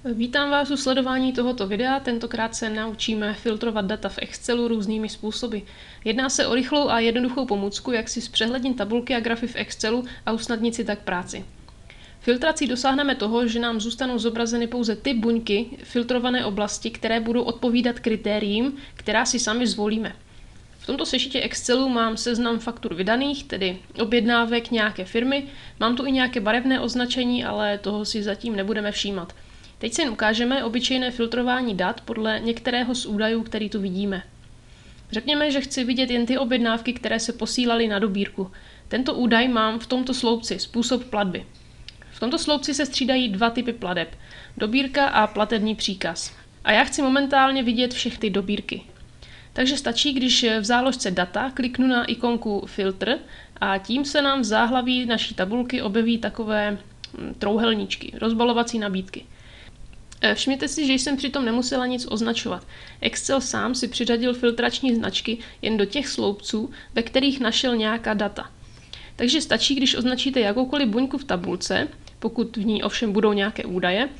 Vítám vás u sledování tohoto videa, tentokrát se naučíme filtrovat data v Excelu různými způsoby. Jedná se o rychlou a jednoduchou pomůcku, jak si zpřehlednit tabulky a grafy v Excelu a usnadnit si tak práci. Filtrací dosáhneme toho, že nám zůstanou zobrazeny pouze ty buňky, filtrované oblasti, které budou odpovídat kritériím, která si sami zvolíme. V tomto sešitě Excelu mám seznam faktur vydaných, tedy objednávek nějaké firmy, mám tu i nějaké barevné označení, ale toho si zatím nebudeme všímat. Teď si jen ukážeme obyčejné filtrování dat podle některého z údajů, který tu vidíme. Řekněme, že chci vidět jen ty objednávky, které se posílaly na dobírku. Tento údaj mám v tomto sloupci, způsob platby. V tomto sloupci se střídají dva typy plateb, dobírka a platební příkaz. A já chci momentálně vidět všechny dobírky. Takže stačí, když v záložce data kliknu na ikonku filtr a tím se nám v záhlaví naší tabulky objeví takové trouhelníčky, rozbalovací nabídky. Všimněte si, že jsem přitom nemusela nic označovat. Excel sám si přiřadil filtrační značky jen do těch sloupců, ve kterých našel nějaká data. Takže stačí, když označíte jakoukoliv buňku v tabulce, pokud v ní ovšem budou nějaké údaje.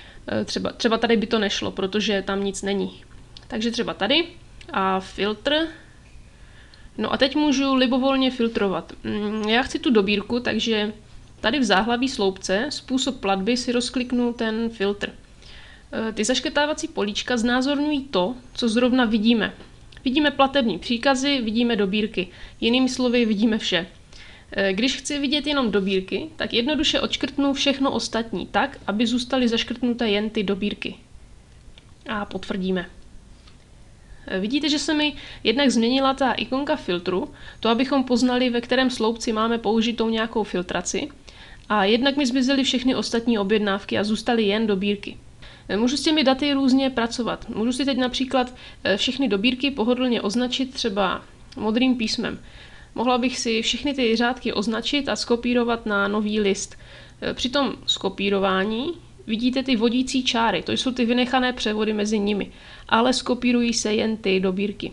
Třeba tady by to nešlo, protože tam nic není. Takže třeba tady a filtr. No a teď můžu libovolně filtrovat. Já chci tu dobírku, takže tady v záhlaví sloupce způsob platby si rozkliknu ten filtr. Ty zaškrtávací políčka znázorňují to, co zrovna vidíme. Vidíme platební příkazy, vidíme dobírky. Jinými slovy, vidíme vše. Když chci vidět jenom dobírky, tak jednoduše odškrtnu všechno ostatní tak, aby zůstaly zaškrtnuté jen ty dobírky. A potvrdíme. Vidíte, že se mi jednak změnila ta ikonka filtru, to abychom poznali, ve kterém sloupci máme použitou nějakou filtraci, a jednak mi zmizely všechny ostatní objednávky a zůstaly jen dobírky. Můžu s těmi daty různě pracovat. Můžu si teď například všechny dobírky pohodlně označit třeba modrým písmem. Mohla bych si všechny ty řádky označit a skopírovat na nový list. Při tom skopírování vidíte ty vodící čáry, to jsou ty vynechané převody mezi nimi, ale skopírují se jen ty dobírky.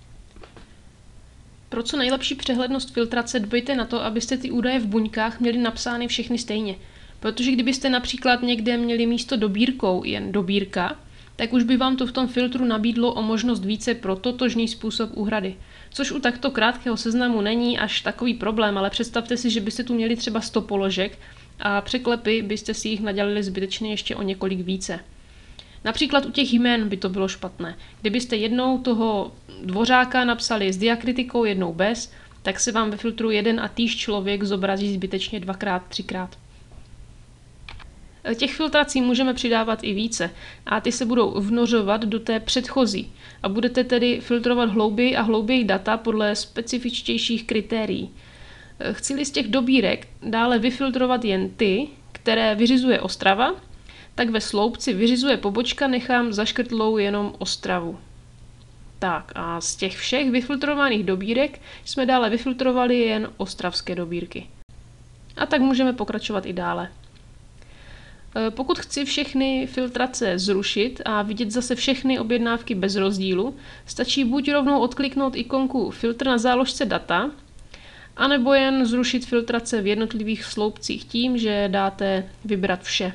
Pro co nejlepší přehlednost filtrace dbejte na to, abyste ty údaje v buňkách měli napsány všechny stejně. Protože kdybyste například někde měli místo dobírkou jen dobírka, tak už by vám to v tom filtru nabídlo o možnost více pro totožný způsob úhrady. Což u takto krátkého seznamu není až takový problém, ale představte si, že byste tu měli třeba 100 položek a překlepy byste si jich nadělali zbytečně ještě o několik více. Například u těch jmén by to bylo špatné. Kdybyste jednou toho Dvořáka napsali s diakritikou, jednou bez, tak se vám ve filtru jeden a týž člověk zobrazí zbytečně dvakrát, třikrát. Těch filtrací můžeme přidávat i více a ty se budou vnořovat do té předchozí a budete tedy filtrovat hlouběji a hlouběji data podle specifičtějších kritérií. Chci-li z těch dobírek dále vyfiltrovat jen ty, které vyřizuje Ostrava, tak ve sloupci vyřizuje pobočka nechám zaškrtlou jenom Ostravu. Tak a z těch všech vyfiltrovaných dobírek jsme dále vyfiltrovali jen ostravské dobírky. A tak můžeme pokračovat i dále. Pokud chci všechny filtrace zrušit a vidět zase všechny objednávky bez rozdílu, stačí buď rovnou odkliknout ikonku filtr na záložce data, anebo jen zrušit filtrace v jednotlivých sloupcích tím, že dáte vybrat vše.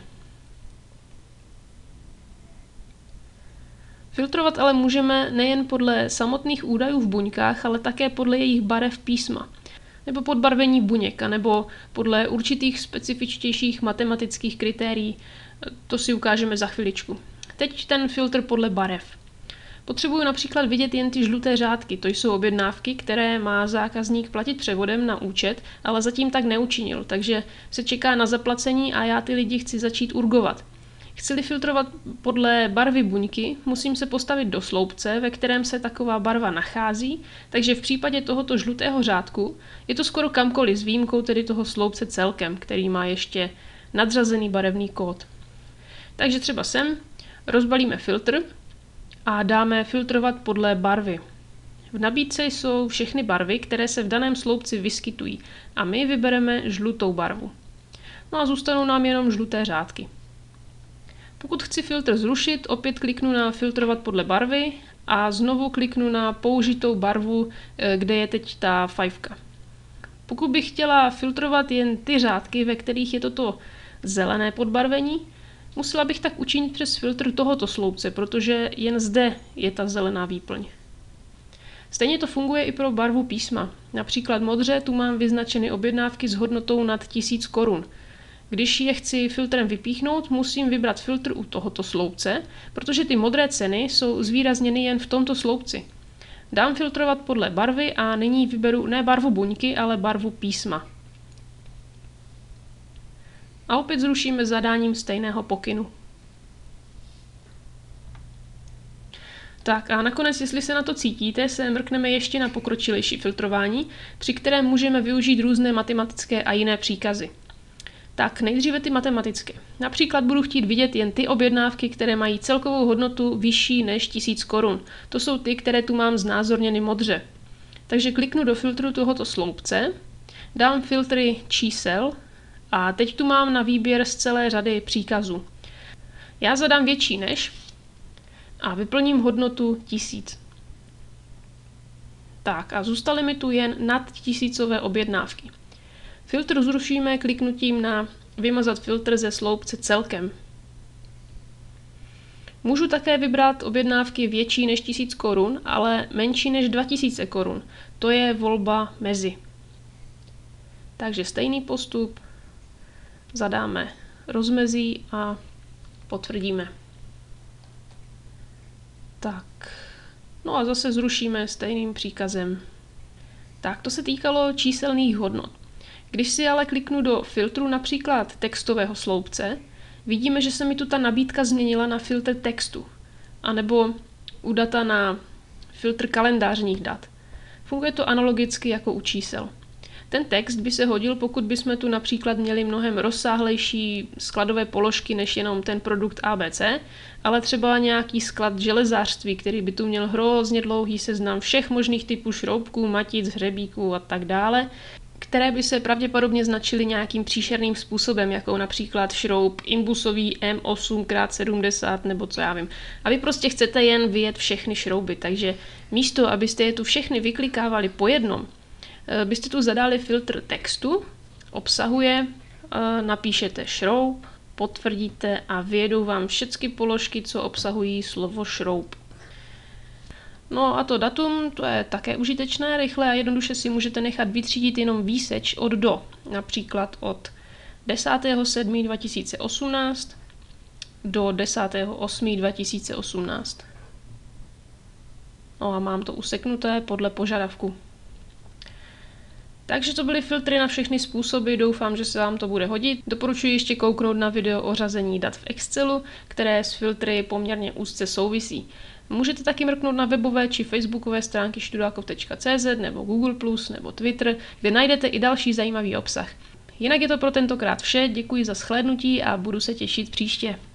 Filtrovat ale můžeme nejen podle samotných údajů v buňkách, ale také podle jejich barev písma, nebo podbarvení buněk, nebo podle určitých specifičtějších matematických kritérií. To si ukážeme za chviličku. Teď ten filtr podle barev. Potřebuju například vidět jen ty žluté řádky, to jsou objednávky, které má zákazník platit převodem na účet, ale zatím tak neučinil, takže se čeká na zaplacení a já ty lidi chci začít urgovat. Chci-li filtrovat podle barvy buňky, musím se postavit do sloupce, ve kterém se taková barva nachází, takže v případě tohoto žlutého řádku je to skoro kamkoliv s výjimkou tedy toho sloupce celkem, který má ještě nadřazený barevný kód. Takže třeba sem rozbalíme filtr a dáme filtrovat podle barvy. V nabídce jsou všechny barvy, které se v daném sloupci vyskytují a my vybereme žlutou barvu. No a zůstanou nám jenom žluté řádky. Pokud chci filtr zrušit, opět kliknu na filtrovat podle barvy a znovu kliknu na použitou barvu, kde je teď ta fajfka. Pokud bych chtěla filtrovat jen ty řádky, ve kterých je toto zelené podbarvení, Musela bych tak učinit přes filtr tohoto sloupce, protože jen zde je ta zelená výplň. Stejně to funguje i pro barvu písma. Například modře tu mám vyznačeny objednávky s hodnotou nad 1000 korun. Když je chci filtrem vypíchnout, musím vybrat filtr u tohoto sloupce, protože ty modré ceny jsou zvýrazněny jen v tomto sloupci. Dám filtrovat podle barvy a nyní vyberu ne barvu buňky, ale barvu písma. A opět zrušíme zadáním stejného pokynu. Tak a nakonec, jestli se na to cítíte, se mrkneme ještě na pokročilejší filtrování, při kterém můžeme využít různé matematické a jiné příkazy. Tak nejdříve ty matematické. Například budu chtít vidět jen ty objednávky, které mají celkovou hodnotu vyšší než 1000 korun. To jsou ty, které tu mám znázorněny modře. Takže kliknu do filtru tohoto sloupce, dám filtry čísel a teď tu mám na výběr z celé řady příkazů. Já zadám větší než a vyplním hodnotu 1000. Tak a zůstaly mi tu jen nad 1000 objednávky. Filtr zrušíme kliknutím na vymazat filtr ze sloupce celkem. Můžu také vybrat objednávky větší než 1000 korun, ale menší než 2000 korun. To je volba mezi. Takže stejný postup, zadáme rozmezí a potvrdíme. Tak, no a zase zrušíme stejným příkazem. Tak, to se týkalo číselných hodnot. Když si ale kliknu do filtru například textového sloupce, vidíme, že se mi tu ta nabídka změnila na filtr textu, anebo u data na filtr kalendářních dat. Funguje to analogicky jako u čísel. Ten text by se hodil, pokud bychom tu například měli mnohem rozsáhlejší skladové položky než jenom ten produkt ABC, ale třeba nějaký sklad železářství, který by tu měl hrozně dlouhý seznam všech možných typů šroubků, matic, hřebíků a tak dále, které by se pravděpodobně značily nějakým příšerným způsobem, jako například šroub imbusový M8x70 nebo co já vím. A vy prostě chcete jen vyjet všechny šrouby, takže místo, abyste je tu všechny vyklikávali po jednom, byste tu zadali filtr textu, obsahuje, napíšete šroub, potvrdíte a vyjedou vám všechny položky, co obsahují slovo šroub. No a to datum, to je také užitečné, rychle a jednoduše si můžete nechat vytřídit jenom výseč od do, například od 10.7.2018 do 10.8.2018. No a mám to useknuté podle požadavku. Takže to byly filtry na všechny způsoby, doufám, že se vám to bude hodit. Doporučuji ještě kouknout na video o řazení dat v Excelu, které s filtry poměrně úzce souvisí. Můžete taky mrknout na webové či facebookové stránky studákov.cz nebo Google+, nebo Twitter, kde najdete i další zajímavý obsah. Jinak je to pro tentokrát vše, děkuji za shlédnutí a budu se těšit příště.